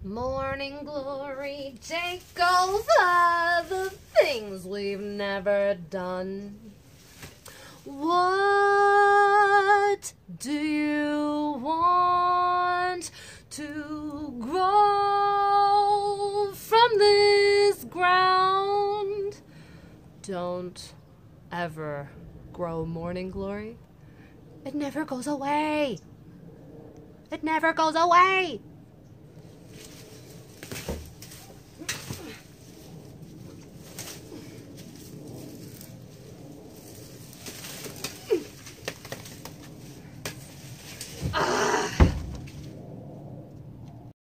Morning glory, take over the things we've never done. What do you want to grow from this ground? Don't ever grow morning glory. It never goes away. It never goes away.